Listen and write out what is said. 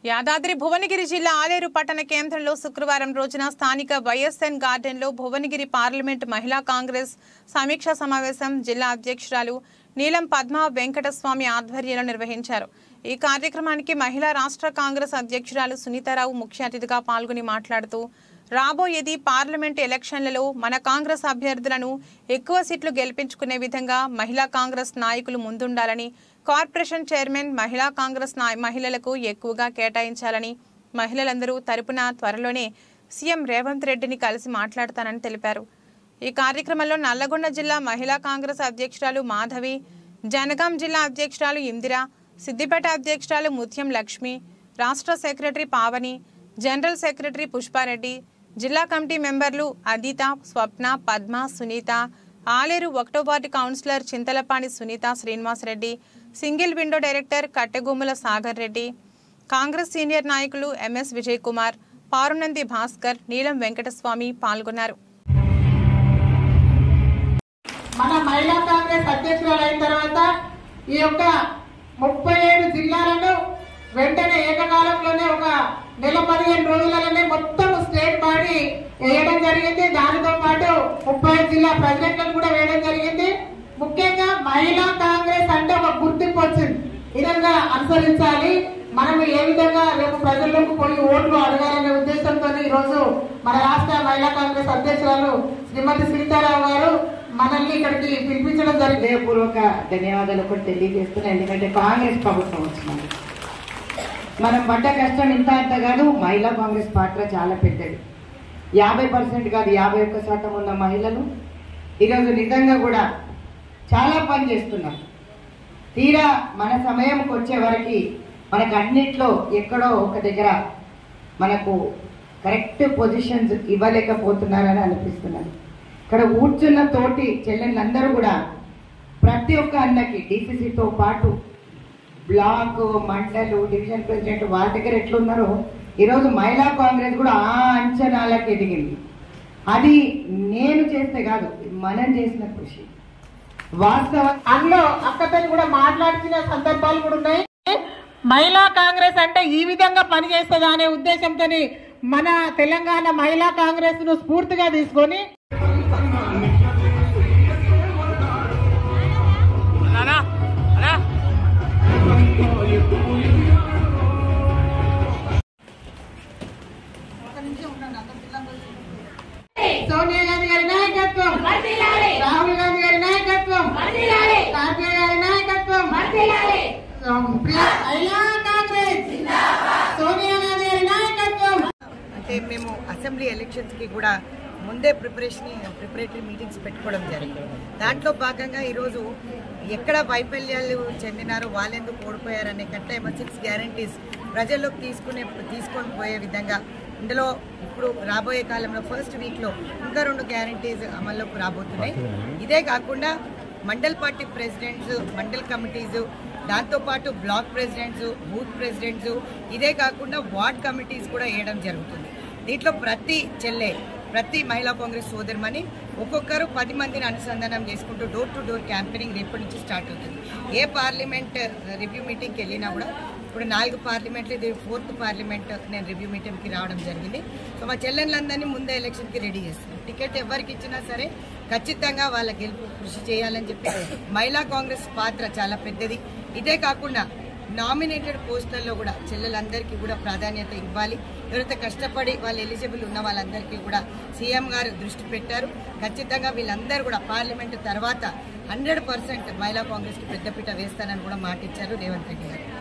యాదాద్రి భువనగిరి జిల్లా ఆలేరు పట్టణ కేంద్రంలో శుక్రవారం రోజున స్థానిక వైఎస్ఎన్ గార్డెన్లో భువనగిరి పార్లమెంట్ మహిళా కాంగ్రెస్ సమీక్షా సమావేశం జిల్లా అధ్యక్షురాలు నీలం పద్మ వెంకటస్వామి ఆధ్వర్యంలో నిర్వహించారు। ఈ కార్యక్రమానికి మహిళా రాష్ట్ర కాంగ్రెస్ అధ్యక్షురాలు సునీతారావు ముఖ్య అతిథిగా పాల్గొని మాట్లాడుతూ రాబోయేది పార్లమెంట్ ఎలక్షన్లలో మన కాంగ్రెస్ అభ్యర్థులను ఎక్కువ సీట్లు గెలిపించుకునే విధంగా మహిళా కాంగ్రెస్ నాయకులు ముందుండాలని, కార్పొరేషన్ చైర్మన్ మహిళా కాంగ్రెస్ మహిళలకు ఎక్కువగా కేటాయించాలని, మహిళలందరూ తరపున త్వరలోనే సీఎం రేవంత్ రెడ్డిని కలిసి మాట్లాడతానని తెలిపారు। ఈ కార్యక్రమంలో నల్లగొండ జిల్లా మహిళా కాంగ్రెస్ అధ్యక్షురాలు మాధవి, జనగాం జిల్లా అధ్యక్షురాలు ఇందిరా, సిద్దిపేట అధ్యక్షురాలు ముత్యం లక్ష్మి, రాష్ట్ర secretary Pavani, general secretary Pushpa Reddy, జిల్లా కమిటీ మెంబర్లు అదిత, స్వప్న, పద్మ, సునీత, ఆలేరు 1వ ward councillor Chintalapani Sunitha Srinivasa Reddy, single window director Kattegummala Sagar Reddy, Congress senior నాయకులు ఎంఎస్ విజయ్ కుమార్, పారునంది భాస్కర్, నీలం వెంకటస్వామి పాల్గొన్నారు। మన మహిళా కాంగ్రెస్ అధ్యక్షురాలు అయిన తర్వాత ఈ యొక్క 37 జిల్లాలను వెంటనే ఏకకాలంలోనే ఒక నెల 15 రోజులలోనే మొత్తం స్టేట్ బాడీ వేయడం జరిగింది। దానితో పాటు 35 జిల్లా ప్రెసిడెంట్లను కూడా వేయడం జరిగింది। ముఖ్యంగా మహిళా కాంగ్రెస్ అంటే ఒక గుర్తింపు వచ్చింది, విధంగా అనుసరించాలి, మనం ఏ విధంగా రేపు ప్రజల్లోకి పోయి ఓట్లు అడగాలనే ఉద్దేశంతో ఈ రోజు మన రాష్ట్ర మహిళా కాంగ్రెస్ అధ్యక్షురాలు శ్రీమతి సీతారావు గారు మనల్ని ఇక్కడికి పిలిపించడం జరిగింది। హృదయపూర్వక ధన్యవాదాలు కూడా తెలియజేస్తున్నాను। ఎందుకంటే కాంగ్రెస్ ప్రభుత్వం వచ్చింది, మనం పడ్డ కష్టం ఇంత అంత కాదు, మహిళా కాంగ్రెస్ పాత్ర చాలా పెద్దది। 50% కాదు 51% ఉన్న మహిళలు ఈరోజు నిజంగా కూడా చాలా పని చేస్తున్నారు। తీరా మన సమయంకి వచ్చే వరకు మనకు అన్నిట్లో ఎక్కడో ఒక దగ్గర మనకు కరెక్ట్ పొజిషన్స్ ఇవ్వలేకపోతున్నారని అనిపిస్తున్నది। ఇక్కడ కూర్చున్న తోటి చెల్లెళ్ళందరూ కూడా ప్రతి ఒక్క అన్నకి డిసిసితో పాటు బ్లాక్, మండలు, డివిజన్ ప్రెసిడెంట్ వాళ్ళ దగ్గర ఎట్లున్నారో ఈరోజు మహిళా కాంగ్రెస్ కూడా ఆ అంచనాలకు ఎదిగింది। అది నేను చేస్తే కాదు, మనం చేసిన కృషి వాస్తవం। అందులో అక్కతో కూడా మాట్లాడిన సందర్భాలు కూడా ఉన్నాయి। మహిళా కాంగ్రెస్ అంటే ఈ విధంగా పనిచేస్తుందా అనే ఉద్దేశంతో మన తెలంగాణ మహిళా కాంగ్రెస్ ను స్ఫూర్తిగా తీసుకొని సోనియా గాంధీ గారి నాయకత్వం, రాహుల్ గాంధీ గారి నాయకత్వం, రాజీవ్ గారి నాయకత్వం, మహిళా కాంగ్రెస్, సోనియా గాంధీ గారి నాయకత్వం। అంటే మేము అసెంబ్లీ ఎలక్షన్స్ కి కూడా ముందే ప్రిపరేటరీ మీటింగ్స్ పెట్టుకోవడం జరిగింది। దాంట్లో భాగంగా ఈరోజు ఎక్కడ వైఫల్యాలు చెందినారో వాళ్ళెందుకు ఓడిపోయారనే కంటే 6 గ్యారంటీస్ ప్రజల్లోకి తీసుకొని పోయే విధంగా ఇందులో ఇప్పుడు రాబోయే కాలంలో ఫస్ట్ వీక్లో ఇంకా 2 గ్యారంటీస్ అమల్లోకి రాబోతున్నాయి। ఇదే కాకుండా mandal party presidents, mandal committees, దాంతోపాటు బ్లాక్ ప్రెసిడెంట్స్, బూత్ ప్రెసిడెంట్స్, ఇదే కాకుండా వార్డ్ కమిటీస్ కూడా వేయడం జరుగుతుంది। దీంట్లో ప్రతి మహిళా కాంగ్రెస్ సోదరుమని ఒక్కొక్కరు 10 మందిని అనుసంధానం చేసుకుంటూ డోర్ టు డోర్ క్యాంపెయినింగ్ రేపటి నుంచి స్టార్ట్ అవుతుంది। ఏ పార్లమెంట్ రివ్యూ మీటింగ్కి వెళ్ళినా కూడా ఇప్పుడు 4 పార్లమెంట్లు, ఇది 4th పార్లమెంట్ నేను రివ్యూ మీటింగ్కి రావడం జరిగింది। సో మా చెల్లెళ్ళందరినీ ముందే ఎలక్షన్కి రెడీ చేస్తున్నాం। టికెట్ ఎవరికి ఇచ్చినా సరే ఖచ్చితంగా వాళ్ళ గెలుపు కృషి చేయాలని చెప్పి మహిళా కాంగ్రెస్ పాత్ర చాలా పెద్దది। ఇదే కాకుండా నామినేటెడ్ పోస్టులలో కూడా చెల్లెలందరికీ కూడా ప్రాధాన్యత ఇవ్వాలి। ఎవరైతే కష్టపడి వాళ్ళు ఎలిజిబుల్ ఉన్న వాళ్ళందరికీ కూడా సీఎం గారు దృష్టి పెట్టారు। ఖచ్చితంగా వీళ్ళందరూ కూడా పార్లమెంట్ తర్వాత 100% మహిళా కాంగ్రెస్కి పెద్దపీట వేస్తానని కూడా మాట ఇచ్చారు రేవంత్ రెడ్డి గారు।